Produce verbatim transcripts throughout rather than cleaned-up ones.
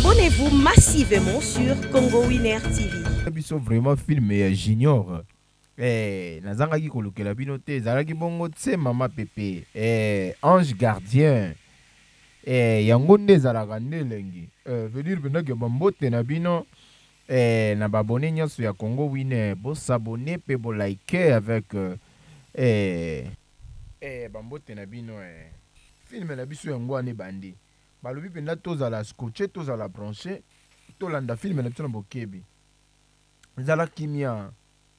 abonnez-vous massivement sur Congo Winner T V. Biso vraiment film ya junior. Eh, nazanga ki kolukela bino te, zalaki bongo tse mama pepe. Eh, ange gardien. Eh, yango nde zalaka nde lengi. Eh, veut dire bena ke bambote na bino. Eh, na babone nyonso ya Congo Winner, bo s'abonner pe bo liker avec eh eh bambote na bino eh. Film na biso yango ane bandi. Balobi penda tozala scotché, tozala branché, tolanda film na biso na bokebi. Zala kimia.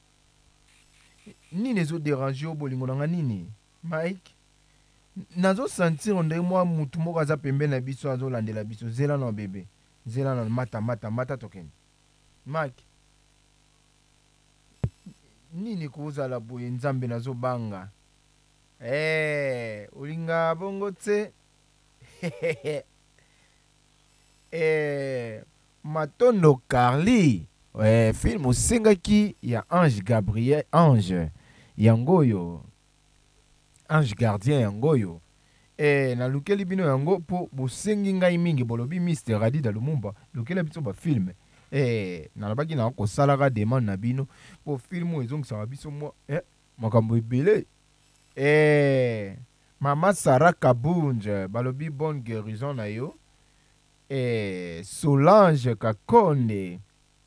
Nini ezo déranger o bolingo nanga nini? Mike. Nazo sentir onde moi mutu moko aza pembeni na biso azo landela biso. Zela na bébé. Zela na mata mata mata token. Mike. Nini kozala boye nzambe nazo banga. Eh, olinga bongo tse. eh, Matondo Carly. Ouais, film osengaki ya Ange Gabriel, Ange yangoyo. Ange gardien yangoyo. Eh, na lukeli bino yango po bosengi ngai mingi bolobi mister Radida Lumumba. Lukeli biso ba film. Eh, nalabaki na ko salaka demande na bino po film ezongisa biso mo eh makambo ebele. Eh, Mama Sarah Kabunja balobi bonne guérison na yo. Eh, Solange Kakonde.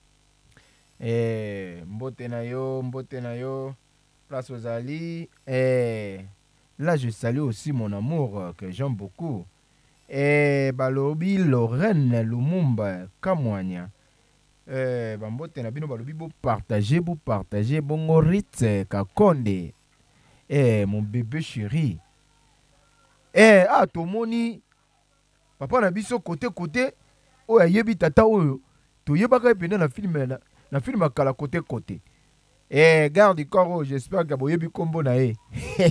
Eh, mbote na yo, mbote na yo, place aux alliés. Eh, là, je salue aussi mon amour que j'aime beaucoup. Eh, balobi Lorraine Lumumba Kamwanya. Eh, bambote na bino balobi bo partager, bo partager, bongo Ritz Kakonde. Eh, mon bébé chéri. Eh, ah, tomoni. Papa na biso côté côté. Oya yebi tata oyo. To yebaka pena na film na. Na film akala côté côté. Eh, garde du corps, j'espère que boyebi kombo na e.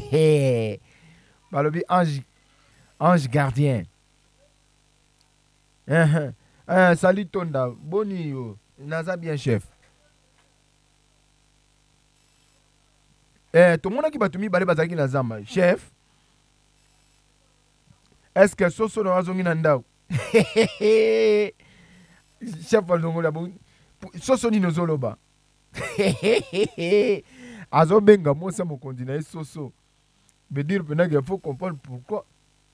Balobi ange ange gardien. Eh eh salut Tonda, boni yo. Naza bien chef. Eh, tout le monde qui batumi bale bazaki na zamba, chef. Est-ce que soso na azongi na ndao? Chef alongo la bon. Soso ni nozoloba. Azo benga mosa mokonzi na soso. Veut dire pendant qu'il faut comprendre pourquoi.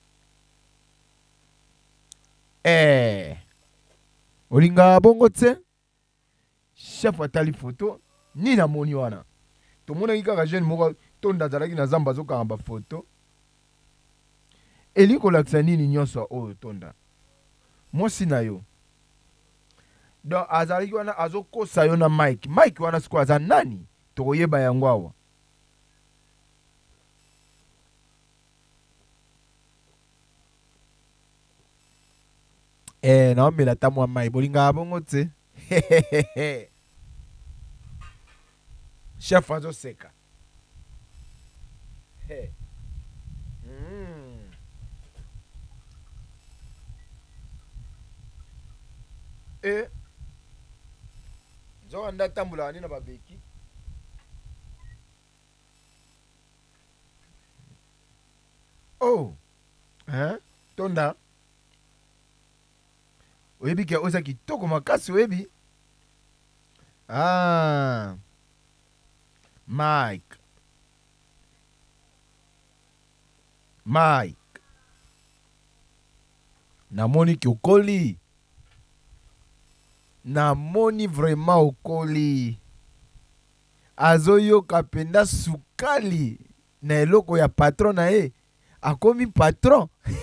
Eh. Olinga bongo tse. Chef atali photo. Ni na moni wana. To mona kika jeune moko tonda zalaki na zamba zo kamba photo. Eliko laksa nini nyonso oyo tonda. Mosi na yo. Donc azali wana azokosa yo na Mike. Mike wana siko aza nani? Tokoyeba yango awa. Eh, naomela tamwa Mike. Bolinga bongo tse. Chef azo seka. Hey. Mm. Eh. Zo anda tambula ni na babeki. Oh. Hein? Tonda. Oyebi ke oza kitoko makasi oyebi. Ah. Mike. Mike. Namoni ki okoli. Namoni vraiment okoli. Azoyo kapenda sukali na eloko ya patron na e. Akomi patron.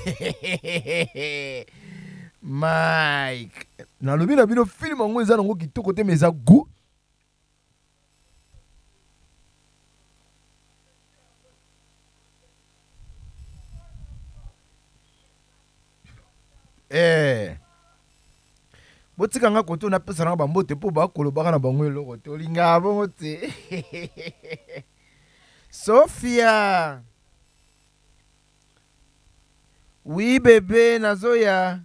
Mike. Nalobi na bino film ango eza nango kitoko te meza gu. Eh. Botika nga koto na pesa na bambote po ba kolobaka na bango eloko te olinga bongo te. Sophia. Oui bébé nazoya.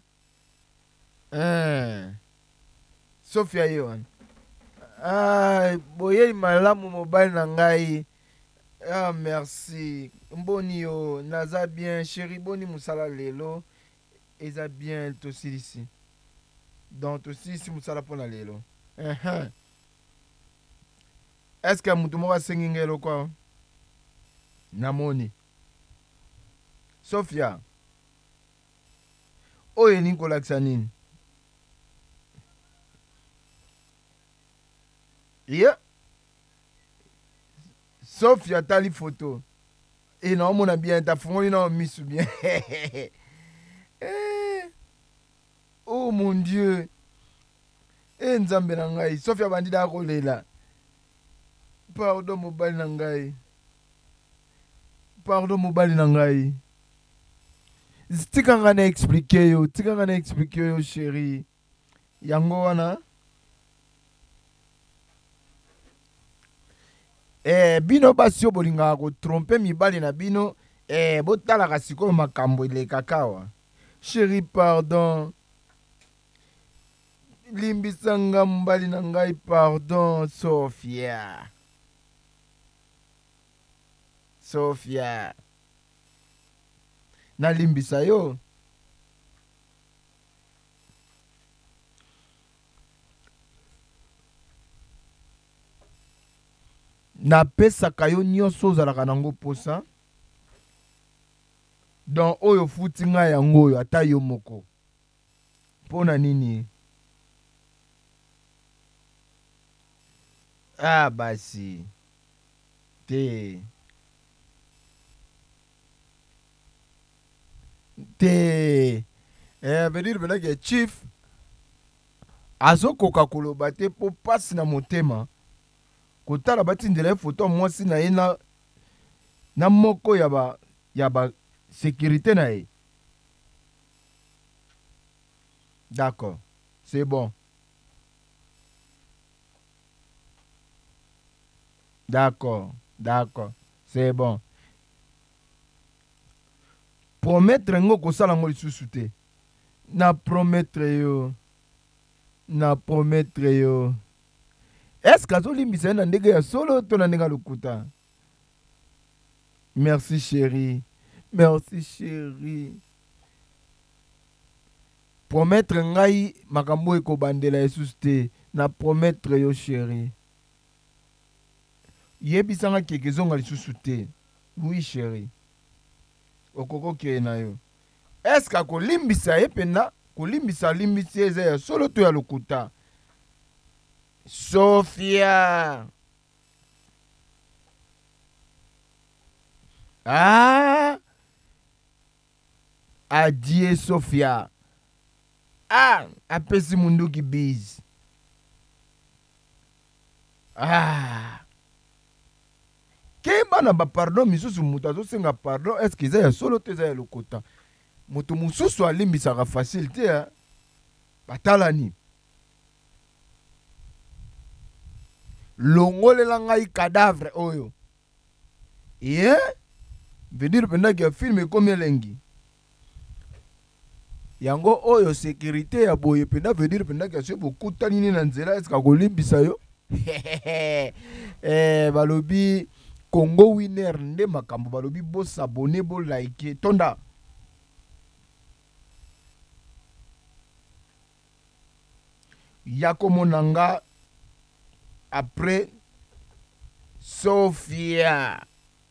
Eh. Sophia yon. Ah, boye malamu mobile na ngai. Ah merci. Mboni yo naza bien chéri boni musala lelo. Eza bien aussi ici. donc aussi si musala pona lelo uh-huh. Est-ce que mutu moko asengi ngelo kwa namoni Sophia oyo elingi kolakisa nini ye Sophia tali photo e naomona bien tafungoli na misu bien oh mon Dieu e nzambe na ngai Sophia bandida akolela pardon mobali na ngai pardon mobali na ngai tika nga na explique yo tika nga na explique yo chérie yango wana eh bino basi yo bolingaka kotrompe mibali na bino eh botalaka sikoyo makambo elekaka awa chérie pardon limbisanga mobali na ngai pardon Sophia Sophia nalimbisa yo napesaka yo nyonso ozalaka nango posa don oyo futi ngai yango oyo ata yo moko mpo na nini ah basi te te eh venir benaki chief azokoka koloba te mpo pasi na motema kotala batindela ye foto mwasi na ye na, na moko ya ba ya ba sécurité na ye d'accord c'est bon d'accord d'accord c'est bon promettre ngo kosala ngo lisusu te na promettre yo na promettre yo est-ce que azolimbisa ye na ndenge ya solo to na ndenge ya lokuta merci chérie merci chérie promettre ngai makambo ekobandela lisusu te na promettre yo chérie yebisanga keke ezonga lisusu te oui chérie okokokee na yo est-ce que akolimbisa ye mpena kolimbisa limbisi eza ya solo to ya lokuta Sophia ah adie Sophia ah apesi munduki busy ah kemba na bapardon misusu moto azosenga pardon est-ce que eza ya solo te eza ya lokota moto mosusu alimbisaka facile te eh? Batalani longolela ngai cadavre oyo ye vedire pendaki ya filme ekomi elengi yango oyo sécurité ya boye penda vedire pendaki ya so bokutani nini na nzela eske akolimbisa yo eh, balobi Congo winner nde makambo balobi bo s'abonner bo like tonda yako monanga après Sophia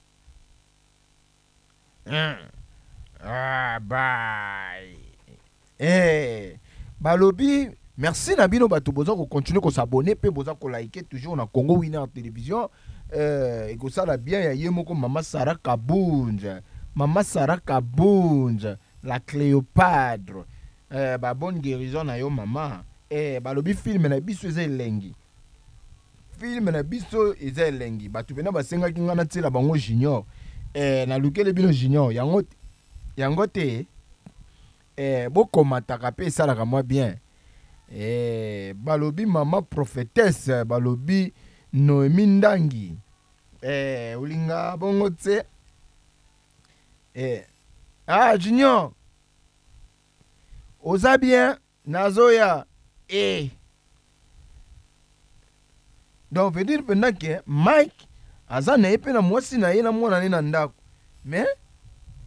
mm. ah bye eh balobi merci na bino bato boza ko continuer ko s'abonner pe boza ko liker toujours na Congo winner télévision. Euh, et ça la bien ya yemoko Mama Sarah Kabunja, Mama Sarah Kabunja, la Cléopâtre, euh, ba bonne guérison na yo maman. Eh, ba lobi film na biso eza elengi. Film na biso eza elengi. Ba tu pena ba senga kinga na tsela bango junior. Eh, na lukele bino junior, yango yango te. Eh, boko mataka pe sala ka moi bien. Eh, ba lobi maman prophétesse, ba lobi Noemi Ndangi eh ulinga bongo tse eh ah junior oza bien nazoya eh donc veut dire pendant que Mike aza na epe na mwasi na ye na mwana ne na ndako mais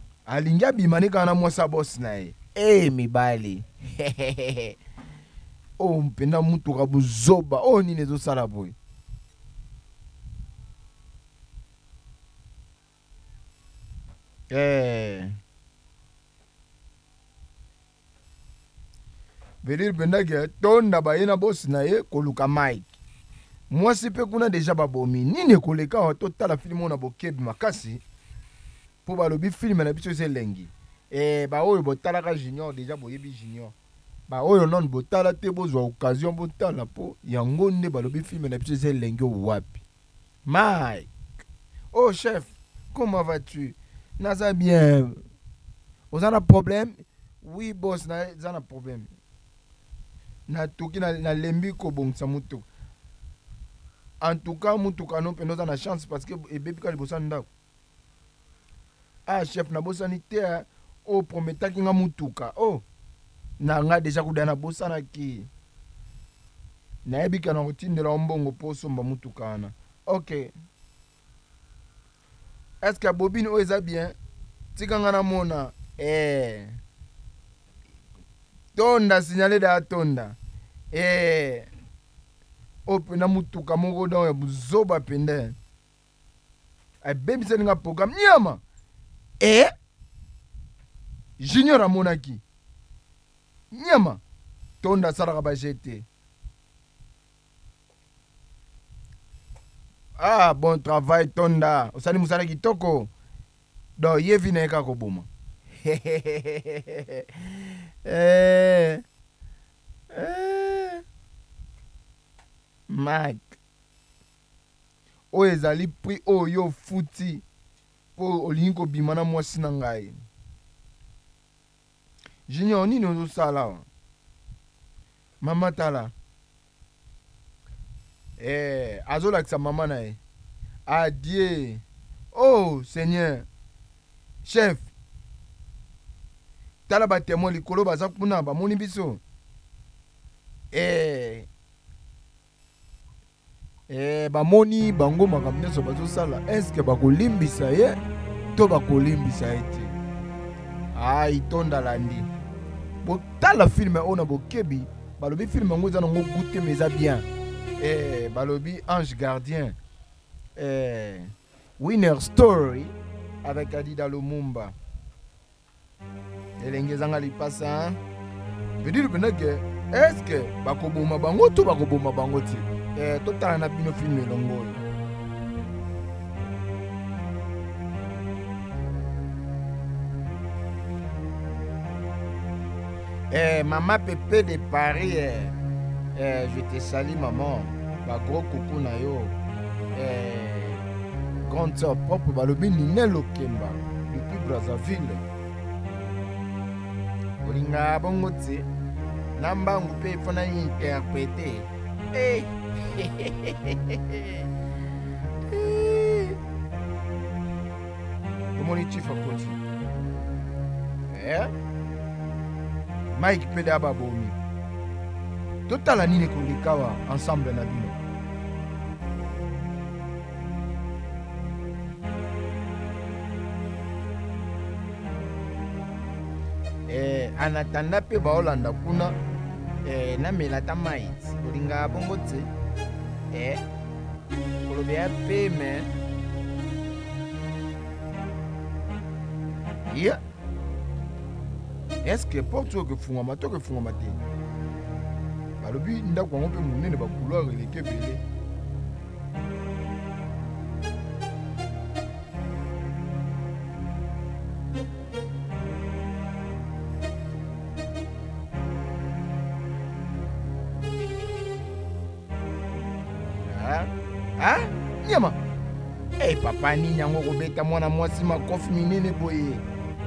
alinga bimani kana mwasa boss na ye eh mibali Oh mpenda mutuka buzoba oh nini ezosala boye. Eh velir pendake tonda bayena bosi na ye koluka Mike. Mwasi pe kuna deja babomi nini koleka wa totala filme na bokebi makasi po balobi filme na biso elengi. Eh ba oyo botalaka Junior deja boyebi Junior. Ba oyo non botala te bozwa occasion botala po yango nde balobi filme na biso elengi wapi. Mike. Oh chef, comment vas-tu? Naza bien. Vous avez un problème? Oui boss, na za na problème. Na tuki na, na lembi ko bongsa mutu. En tout cas mutuka non pe noza na chance parce que e bebi ka libosa ndako. Ah chef na bosani te o prometaki nga mutuka. Oh na nga deja kudana bosana ki. Na ebi kana kotindela mbongo po somba mutuka na. OK. Est-ce que bobine o eza bien? Tika nga na mona eh tonda signalé da tonda eh opena mutuka moko da ya buzoba pende ay baby seninga program nyama eh Junior amonaki nyama tonda saraka ba jete. Ah bon travail tonda osani musala kitoko do yevi na eka koboma. eh eh Mac o ezali pri oyo futi po olingi kobima na mwasi na ngai. Junior nini ozosala mama tala eh azolakisa mama na ye adie. Oh Seigneur chef tala ba témoin likolo baza kuna bamoni biso eh eh bamoni bango makambo nyonso bazosala. Est-ce que bakolimbisa ye to bakolimbisa ye te? Ah itonda landi botala filme oyo na bokebi balobi filme yango eza nango goûte mais eza bien. Eh balobi Ange Gardien eh Winner Story avec Adida Lumumba. Elenge zanga lipasa veut dire que est-ce que bakoboma bango to bakoboma bango ti eh totala na bino film elongo. Eh maman Pépé de Paris eh, eh je te salue maman ba gros coucou na yo eh grande sœur propre balobi Ninel Okemba depuis Brazzaville. Olinga bongo ti nambangu pe fona interpréter eh comment tu fais quoi eh Mike peda babomi totala nini kolikawa ensemble na bino. Eh, anatanda pe baolanda kuna eh, na melata maïs olinga bongo te eh, kolobe ya pe me yeah. Est-ce que porte oyo kefungama to kefungama te balobi ndako yango mpe monene bakouloir eleki ebele. Ah, nyama. Eh papa ni nyango kobeta mwana mwasi makofi minene boye.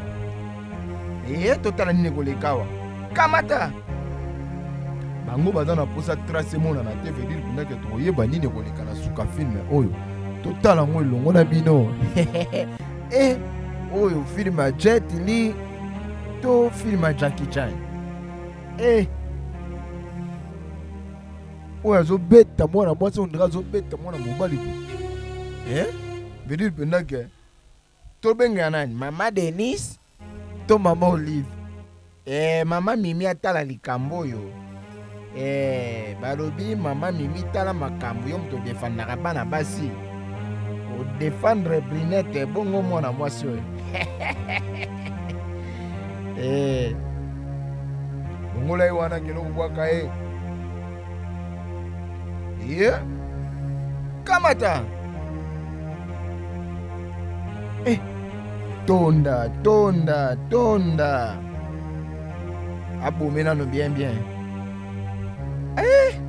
Eh totala nini kolekawa. Kamata. Bango baza na posa trace mona na T V dire kunake to yeba nini koleka na suka film oyo. Totala ngo longo na bino. Eh oyo film a Jet Li to film a Jackie Chan. Eh oyo azobeta mwana mwasi ondira azobeta mwana mobali ko eh veut dire pendant que tobenga nani mama Denise to mama Olive eh mama Mimi atala likambo yo eh balobi mama mimi tala makambo yo moto défendre bana basi o défendre Brinette bongo mwana mwasi oyo eh bongo lai wana kilo kubwaka e ye kamata eh tonda tonda tonda abomena no bien bien eh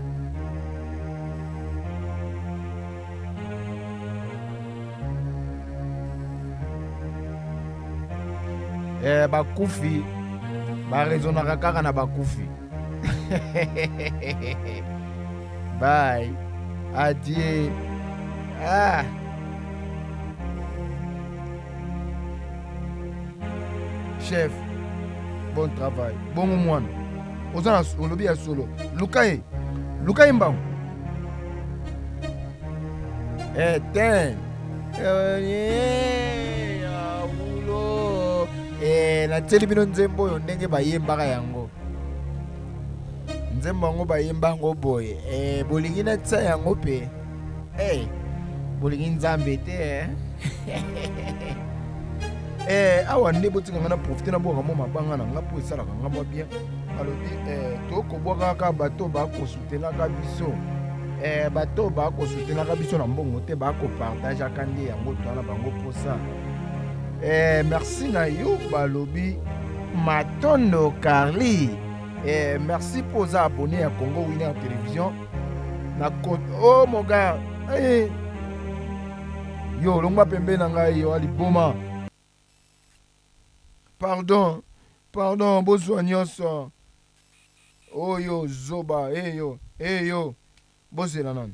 eh bakufi barezonaka kaka na bakufi bye adieu ah chef bon travail bon mwana ozana olobi ya solo lukai lukai mbangu eh ten eh ya bulo eh na teli bino nzembo oyo ndenge bayembaka yango nzembo yango bayemba yango boye eh bolingi na tsa yango pe eh bolingi nzambe te eh eh awa nde botika nga na profite na bwaka mo mabanga na nga mpo esalaka nga mwa bien alobi eh tokobwaka kaka bato bakosutenaka biso eh bato bakosutenaka biso na mbongo te bakopartageaka nde yango toa na bango mposa eh merci na yo balobi Matondo Carly eh merci mpo oza abonné ya Congo Winner Télévision na oh mon gars eh yo longwa pembe na ngai yo aliboma pardon pardon bozwa nyonso oyo zoba eyo eyo bozela nani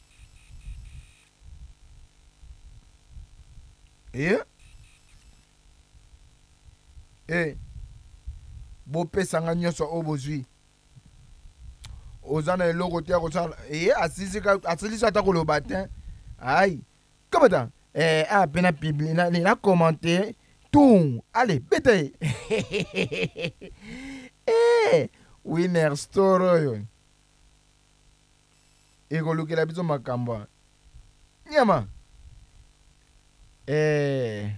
eh eh bopesanga nyonso oyo bozwi oza na eloko te ya kosala eh asilisi ata koloba te ai kamata eh ape na publie na, na commenter tout allez bete eh winner store oyo ekolukela biso makambo nyama eh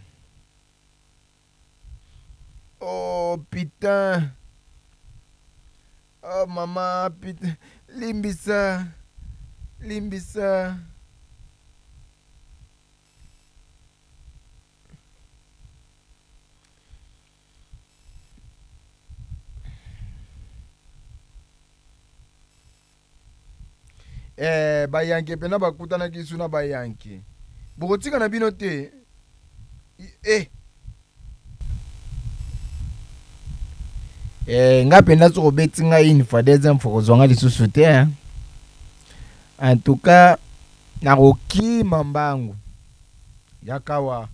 oh putain oh maman putain limbisa limbisa eh bayanke pena bakutanaki su na bayanke bokotika na bino te eh eh nga pena so kobeti ngai une fois deuxième fois kozwanga lisusu te en tout cas nakokima mbangu yakawa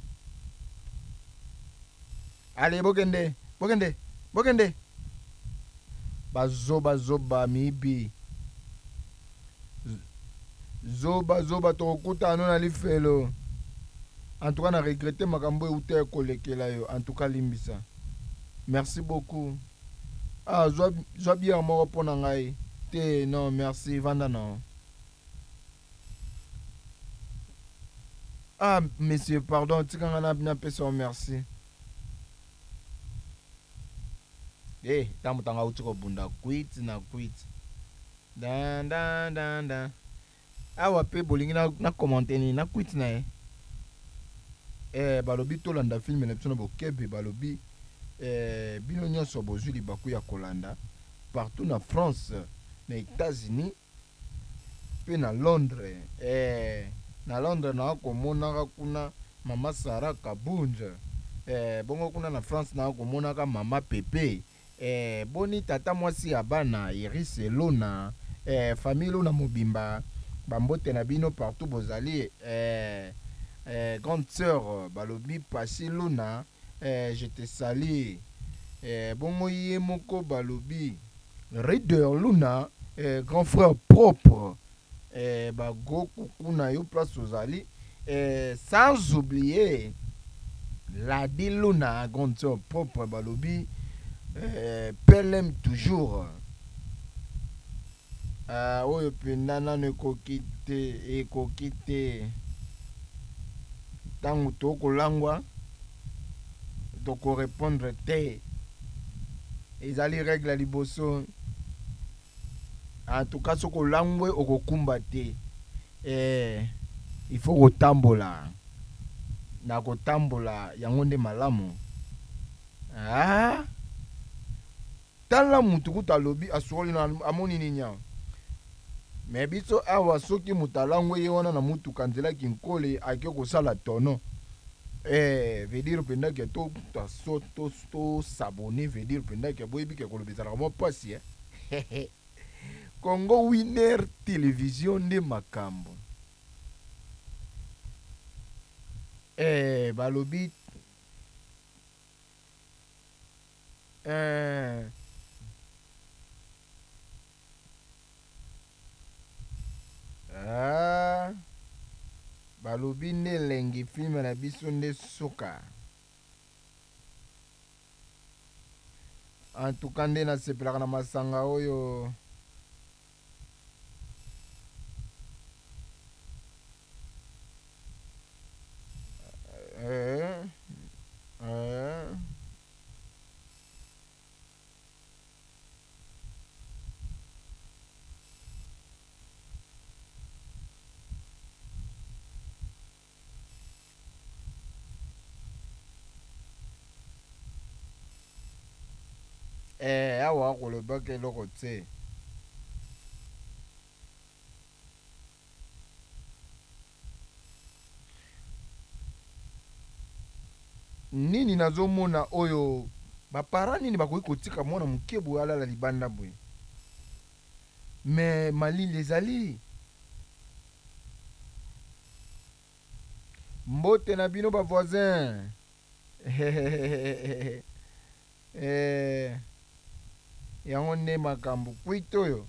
ale bokende bokende bokende bazoba zoba mibi zoba zoba tokuta ano na lifelo en tout cas na regretter makambo euta kolekela yo en tout cas limbisa merci beaucoup ah zwa zwa bien moko pona ngai te non merci vanda non ah monsieur pardon tikanga na bina pesa merci eh tamu tanga utiko bunda quit na quit dan dan dan dan awa pe bolingi na, na commenter ni na quit na e eh balobi tolanda film na biso na bokebe balobi eh bino nyonso bozwi libaku ya kolanda partout na France na États-Unis pe na Londres eh na Londres na komonaka kuna mama Sarah Kabunja eh bongo kuna na France na komonaka mama Pepe eh boni tata mwasi ya bana Iris Lona eh famille Lona mobimba bambote na bino partout bozali eh, eh, grande sœur balobi Pasi Luna eh, je te salue eh, bongo ye moko balobi Reader Luna eh, grand frère propre eh, bago kukuna yo place ozali eh, sans oublier Ladi Luna grande sœur propre balobi eh, Pelem toujours Ah, oyo penda nano ekoki te, ekoki te. Tango tokolangwa tokorépondre te. Ezali règle liboso. En tout cas soko langwe okokumba te. Eh, il faut kotambola. Na kotambola yango nde malamu. Ah, tala mutu kuta lobi aswoli na amoni ninya. Me biso awa soki mutalangwe ye wana na mutu kanzela kinkole akyo kosala tono. Eh, veut dire penda ke to to so to to s'abonner veut dire penda ke boyebi ke kolobezala mo pasi eh. Congo Winner Television nde makambo. Eh, balobi eh ah, balobi nde lengi film na biso nde soka. En tout cas nde nasepelaka na masanga oyo. Eh, eh. Eh, awa kolobaka eloko te. Nini nazomona oyo bapara nini bakoki kotika mwana moke boye alala libanda boye. Me malili ezali. Mbote na bino ba voisin. Eh, yango nde makambo kwito oyo.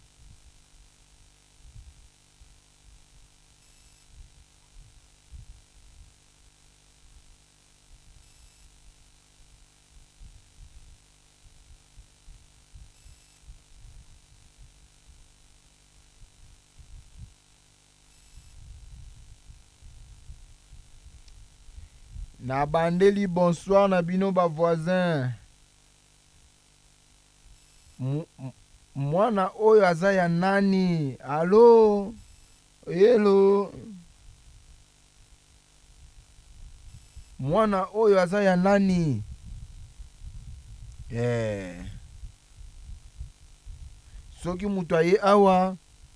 Na bandeli bonsoir na bino ba voisin. Mwana oyo aza ya nani? Allo? Hello? Mwana oyo aza ya nani? Eh. Soki mutu aye awa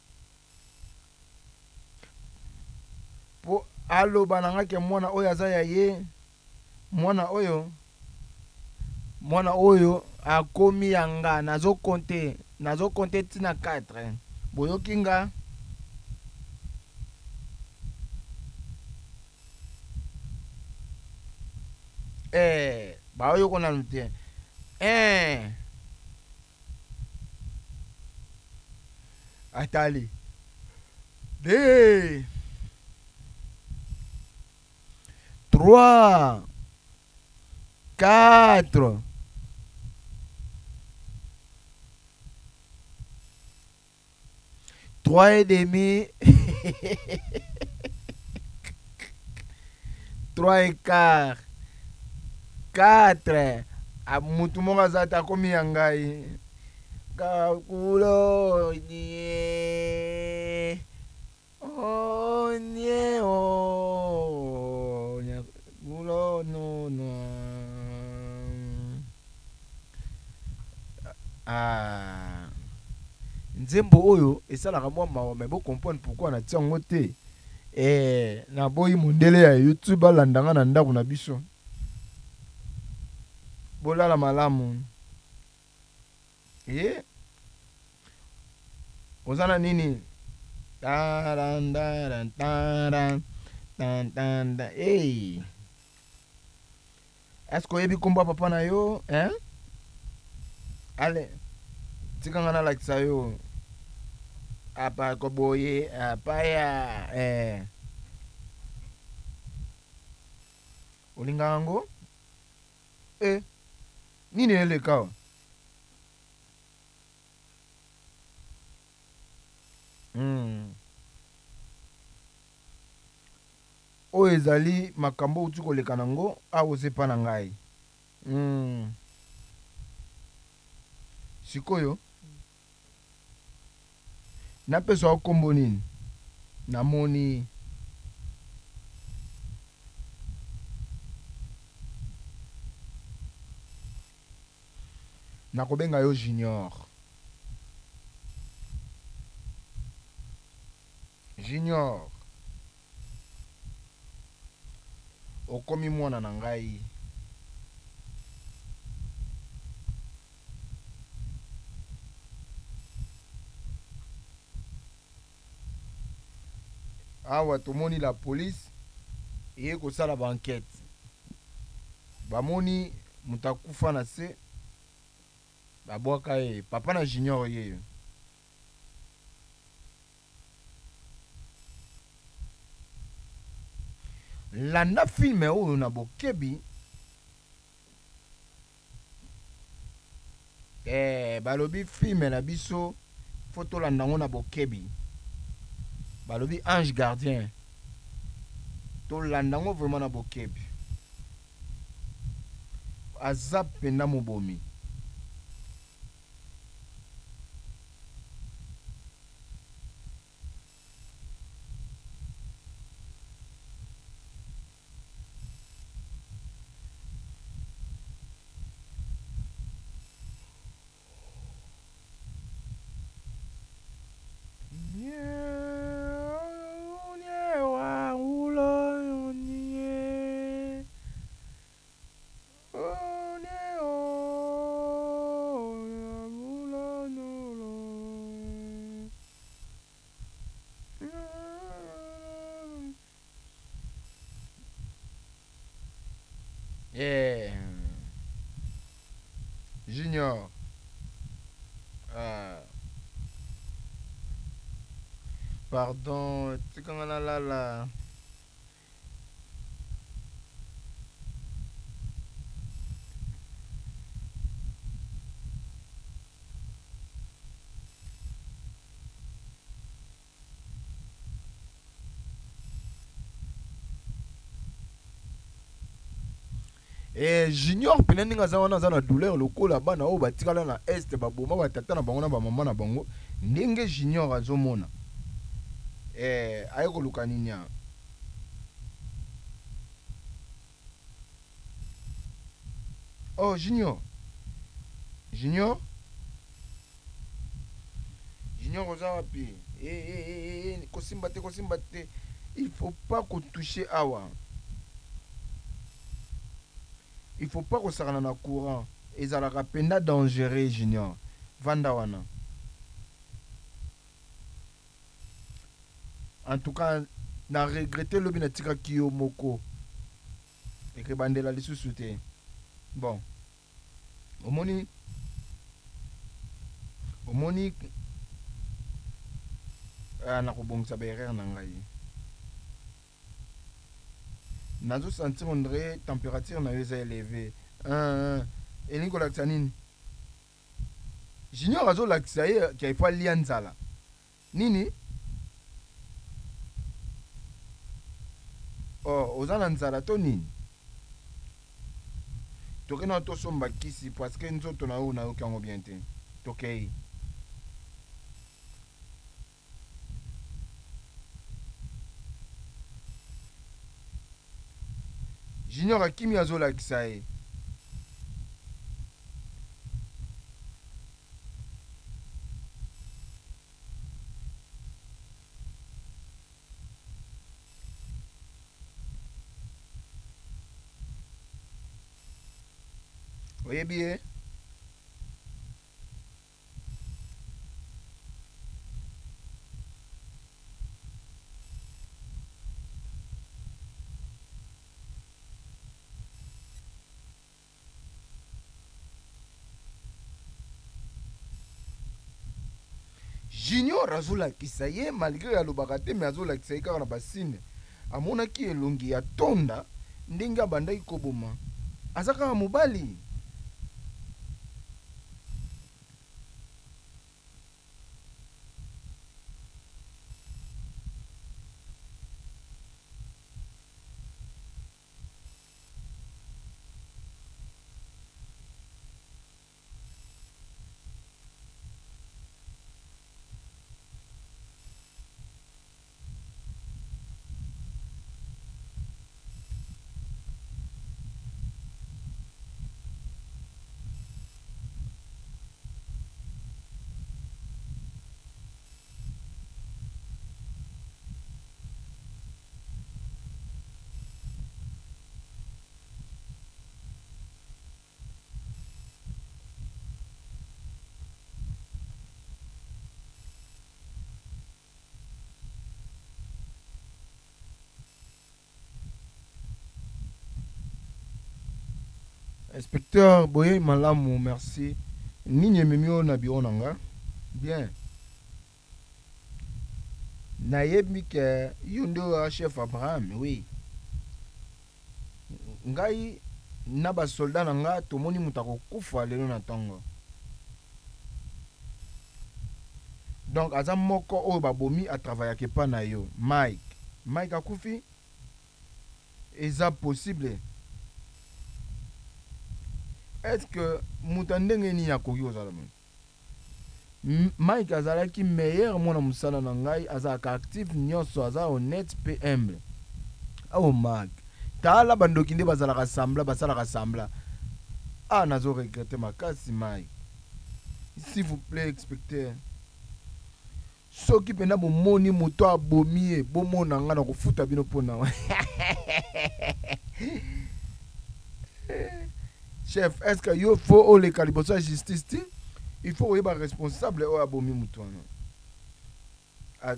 po aloba nangake mwana oyo aza ya ye. Mwana oyo mwana oyo akomi yanga nazo konte nazo konte tina quatre. Boyoki nga eh baoyo kona nute eh atali de trois quatre trois et demi trois et quart quatre a mutu moko aza ta komi ya ngai kakulo nie oh nie oh kulo no no ah nzembo oyo esalaka mwa mawa me bo comprendre pourquoi na tiango te eh na boyi mondele ya YouTube alandanga na ndako na biso bolala malamu eh ozana nini taran taran taran tan tan tan eh est-ce que yebi komba papa na yo hein ale tikanga na lakisa yo apa ko boye apa ya eh ulingango eh nini ele kawa Mm. Oyo ezali makambo outi koleka nango awa osepa na ngai. Mm. Sikoyo napesa yo kombo nini? Namoni nakobenga yo Junior. Junior, okomi mwana na ngai. Awa tomoni la police eye kosala ba enquête. Bamoni mutakufa na se babwaka ye papa na Junior ye. Landa filme oyo na bokebi eh balobi filme na biso photo landango na bokebi. Balobi Ange Gardien to landango vraiment na bokebi. Aza penda mobomi. Yeah. Junior. Ah. Pardon, tu quand la la la. Eh, Junior penending aza wana aza na douleur lokola bana oyo batikala na este baboma batata na bango na bamama na bango ndenge Junior azomona eh aye koluka nini ya oh Junior Junior Junior oza wapi eh eh eh eh kosimba te kosimba te il faut pas ko toucher awa. Il faut pas que ça rentre dans courant. Et ça la penda dangereux, Junior. Vandawana. En tout cas, na regretté le binatika kiyo moko. Et que bandela li sous-souté. Bon. Omoni. Omoni. Ah, na kubong sa berer nangai. Nazo sentir on dirait température na yo élevée. Un et niko lakisa nini? Junior azo lakisa ye ki aifa lia nzala. Nini? Oh, ozana nzala to nini? Toke na to somba kisi parce que nzoto na yo na yo kango bien te. Tokei. Junior akimi azola kisaye. Oyebi e? Junior azola kisaye malgré alobaka te mais azola kisaye kaka na basine. Amonaki elongi ya tonda ndenge abandaki koboma. Azaka mobali. Inspecteur Boye Malamu, merci. Nini ememio na biro nanga? Bien. Nayebi ke yondo chef Abraham, oui. Ngai na ba soldat nanga tomoni mutako kufa lelo na tongo. Donc aza moko oyo babomi a travailler ke pa na yo. Mike. Mike akufi? Eza possible. Est-ce que mutandenge ni yakoki ozala mo? Mike azalaki meilleur mwana musala na ngai, azalaka actif nyonso, aza honnête pe humble. Oh Mike. Tala bandoki nde bazalaka sambla, basalaka sambla. Ah, nazo regretter makasi Mike. S'il vous plaît, inspecteur. Soki pena bomoni moto abomi bomona nga na kofuta bino pona. Chef, est-ce que yo faut o le calibosa justice ti? Il faut yeba responsable o abomi moto na.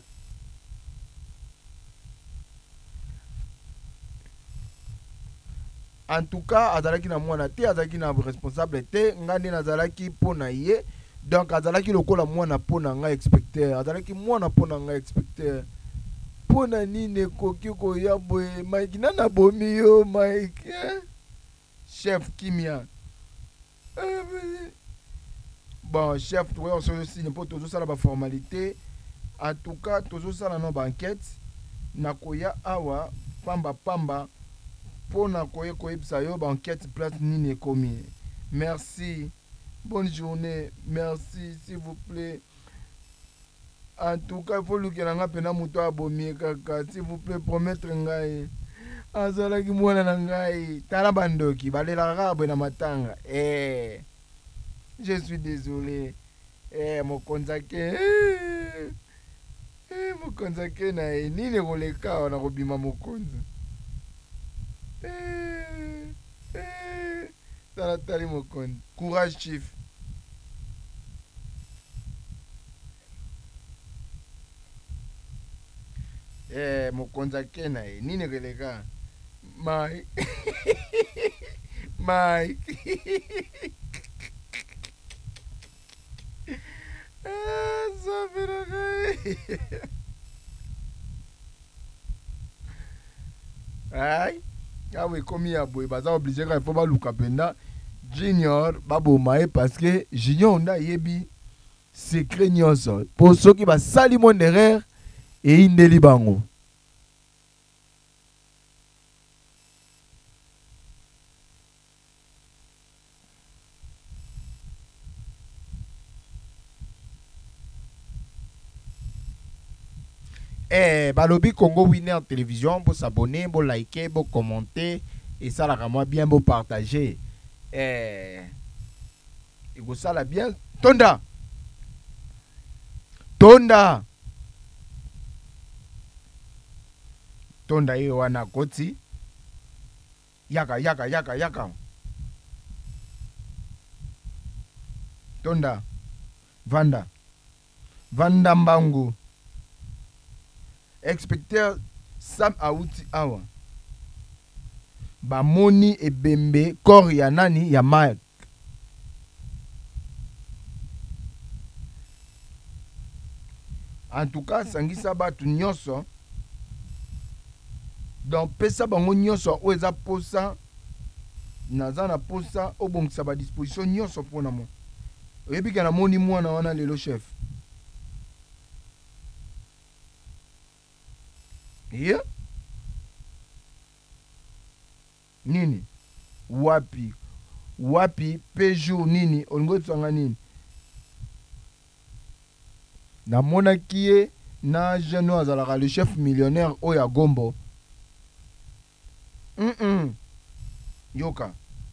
En tout cas, azalaki na mwana te, azalaki na responsable te, ngandi nazalaki pona ye. Donc azalaki lokola mwana pona nga inspecteur, azalaki mwana pona nga inspecteur. Pona nini koki ko ya boye Mike nana bomi yo Mike. Eh? Chef Kimia. Eh, bon chef, tu vois aussi n'importe toujours ça la formalité. En tout cas, toujours ça la non enquête. Nakoya awa pamba pamba pona koye koyebisa yo ba enquête place nini komi. Merci. Bonne journée, merci, s'il vous plaît. En tout cas, il faut que nga pena muto abomi kaka, s'il vous plaît, promettre ngai. Azala ki mwana na ngai, tala bandoki, balela rabe na matanga. Eh, je suis désolé. Eh, mokonzake. Eh, eh mokonzake na e, nini koleka na kobima mokonza. Eh, eh, tala tali mokonza. Courage, chief. Eh, mokonza kena e nini keleka Mike. Mike. Ah, ça fait le Aïe. Ah oui, comme il y a boy, baza obligé quand il faut pas luka penda. Junior babo mae parce que Junior on a yebi secret nyonso. Pour ceux qui va sali mon erreur et indeli bango. Eh, balobi Congo Winner Télévision, pour s'abonner, pour liker, pour commenter et ça la moi bien pour partager. Eh, il vous ça la bien. Tonda, Tonda, Tonda hiyo wana koti. Yaka yaka yaka yaka. Tonda, Vanda, Vanda Mbangu. Inspecteur Sam Aouti awa. Bamoni ebembe kor ya nani ya Mike. En tout cas, sangisa batu nyonso. Donc pesa bango nyonso o eza posa naza na posa obongisa ba disposition nyonso pona mo. Oyebi kana moni mwana wana lelo chef. Yeah? Nini? Wapi? Wapi? Pejo nini? Olingo tsanga nini? Na mona kie na jeno azalaka le chef millionnaire oya Gombo. Mm -mm. Yoka.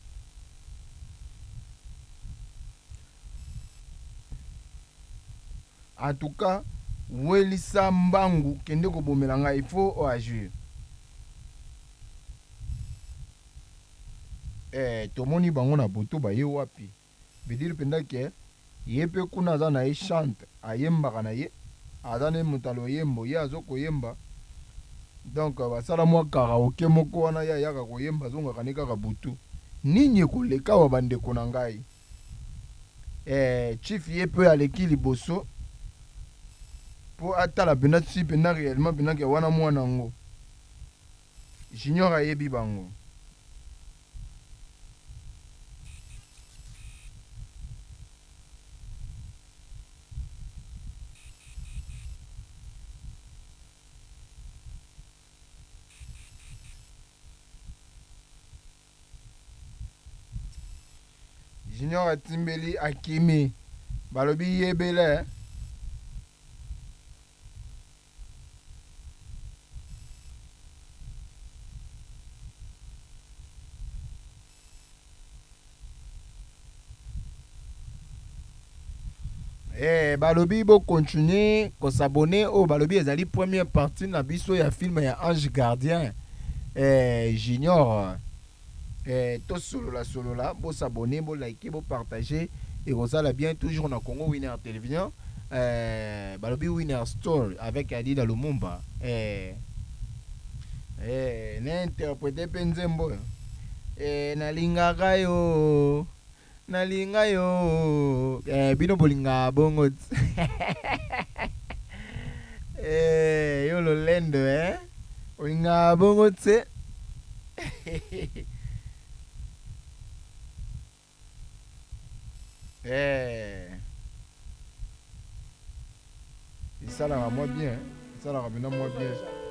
En tout cas, Welisa Mbangu kende ko bomelanga il faut o agir. Eh tomoni bango na boto ba ye wapi. Veut dire penda ke yepe kuna za na e chante ayemba kana ye azane mutalo yembo ye azoko yemba. Donc basala mwa karaoke moko wana ya yaka ko yemba zonga kanika ka butu. nini koleka wa bandeko na ngai. Eh, chief ye pe aleki liboso po atala pena si pena réellement pena ke wana mwana ngo. Junior ayebi bango. Junior atimbeli akimi balobi yebele. Eh, balobi bo continuer ko s'abonner au balobi ezali première partie na biso ya film ya Ange Gardien. Eh, Junior eh, to solo la solo la, bo s'abonner, bo liker, bo partager et ça la bien toujours na Congo Winner Télévision. Eh, balobi Winner Store avec Adida Lumumba. Eh, eh, n'interpréter Penzembo. Eh, na lingaka yo. Nalinga yo. Eh, bino bolinga bongo. Eh, yo lo lendo eh. Bolinga bongo tse. Eh. Ça la moi bien. Ça la ramène moi bien.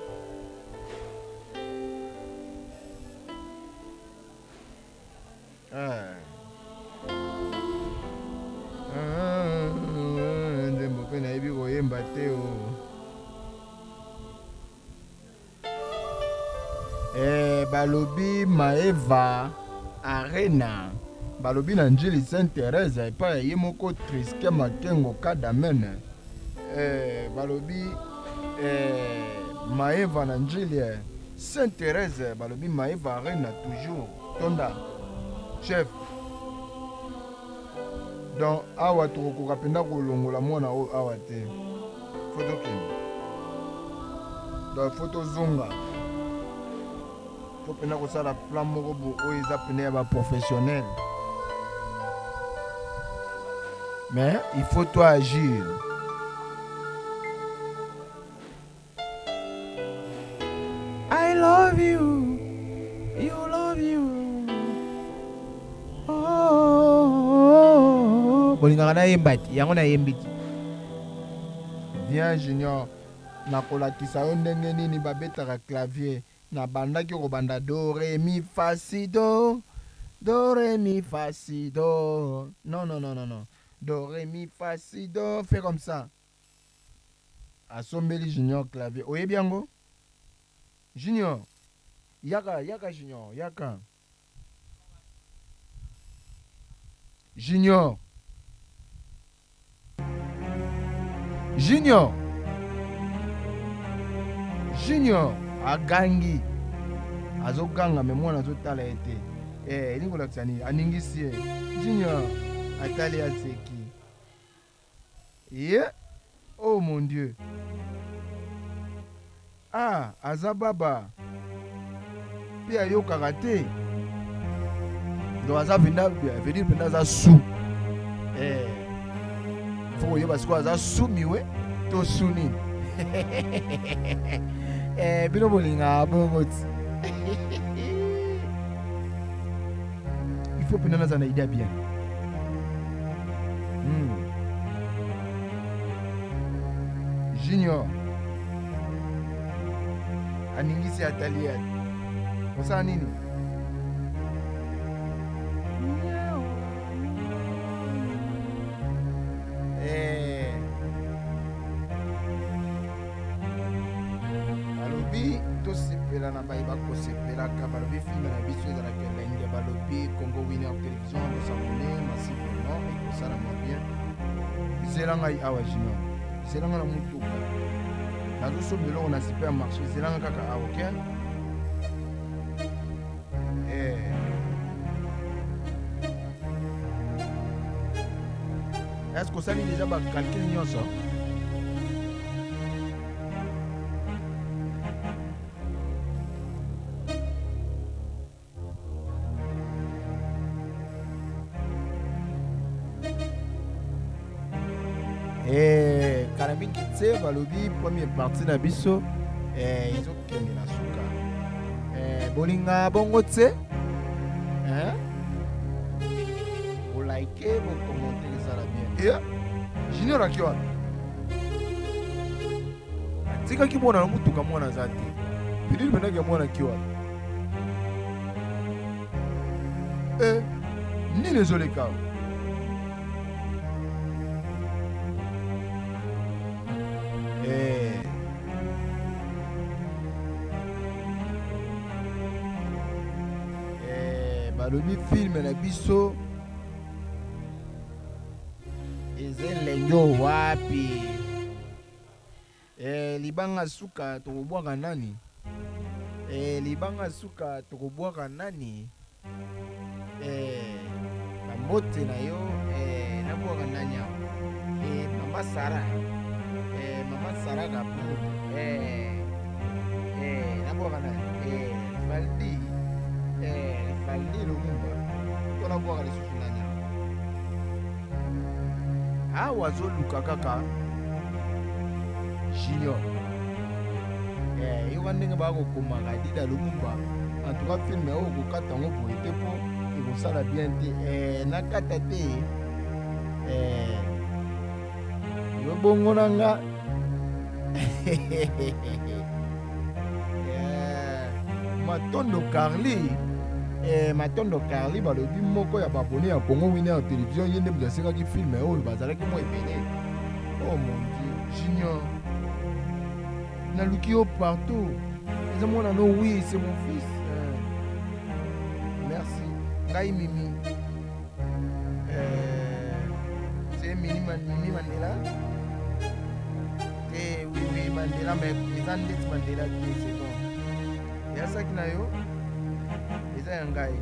Ah. Ndembo pe na yebi koyemba te o. Eh, balobi Maeva Arena. Balobi na Njili Sainte-Thérèse epa ye moko Triske Makengo Kadamene. Eh, balobi eh, Maeva na Njili Sainte-Thérèse. Balobi Maeva Arena toujours. Tonda. Chef. Donc, awa toko kapenda kolongola mwana o awa te. Photo kini. Donc, photo zunga. Faut pena ko sala plan moko bo o eza pena ba professionnel. Mais il faut toi agir. I love you. You love you. Bolinga na yembati yango na yembiki. Viens Junior nakolakisa yo ndenge nini babetaka clavier na bandaki kobanda do re mi fa si do do re mi fa si do. Non non non non non. Do re mi fa si do, fais comme ça. Asombeli Junior clavier. Oyebi yango? Junior. Yaka yaka Junior, yaka. Junior. Junior. Junior agangi. Azoganga me mwana azotala ete. Eh, elingo laksani aningisi. Junior atali aseki. Yeah. Oh mon Dieu. Ah, azababa. Pia yo karate. Do azavenda venir penda za sou. Eh. Faut yo parce que aza soumiwe to suni. Eh, bino bolinga bongo. Il faut penda za na idea bien. Hmm. Junior. Aningisi atalia. Kosa nini? Eh. Balobi to sepela na baiba ko sepela ka balobi film na biso za la kelenge balobi Congo Winner Télévision no s'abonner massivement et que ça la bien. Zelanga i awa Junior. Zelanga na mutuka. Nazo sombelo na supermarché zelanga kaka awa ok? Est-ce que ça déjà ba calcul nyonso? Et Kalami Kitse balobi première partie na biso eh izo kende na suka. Eh bolinga bongo tse. Hein? Vous likez, vous commentez ça la bien. Et Junior akiwa. Tika kimona mutuka mwana zati. Pili benage mwana kiwa. Eh nini zoleka? Eh Eh balobi film na biso ezelengo wapi? Eh libanga suka tokobwaka nani? Eh libanga suka tokobwaka nani? Eh bamote na yo eh nabwaka nani awo? Eh mama Sara. Eh mama Sara kapu. Eh eh nabwaka nani? Eh Faldi. Eh Faldi Lumumba. Tona bwaka lisusu nani awo? Awa zoluka kaka Junior. Eh, yo ndenge ba ko komaka Dida Lumumba. En tout cas film o ko kata ngo po ete po e ko sala bien te. Eh na kata te. Eh yo bongo nanga. Eh Matondo Carly. Eh Matondo Carly balobi moko ya babone ya Congo Winner en télévision yende muzaseka ki film o bazalaki mo ebele. Oh mon Dieu, Junior. Nalukio partout. Les amis, non, oui, c'est mon fils. Euh, merci. Ngai Mimi. Euh, c'est Mimi, Mimi Mandela. Eh oui, oui, Mandela, mais les Andes Mandela qui c'est bon. Il y a ça qui n'a yo. Les Angai.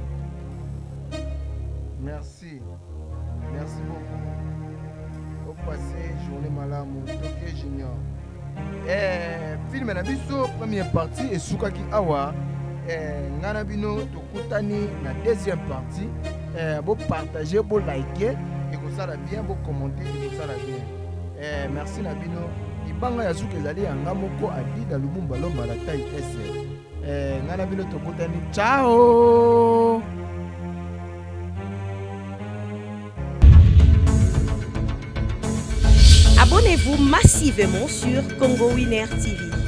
Merci. Merci beaucoup. Au passé, journée malamou. Ok, Junior. Eh, film na biso première partie et Sukaki Awa eh, ngana bino tokutani na deuxième partie eh, bo partager, bo liker et ko sala bien, bo commenter et ko sala bien. Eh, merci na bino ibanga ya suka ezali yanga moko Dida Lumumba lomba la taille S. Eh, ngana bino tokutani. Ciao. Abonnez-vous massivement sur Congo Winner T V.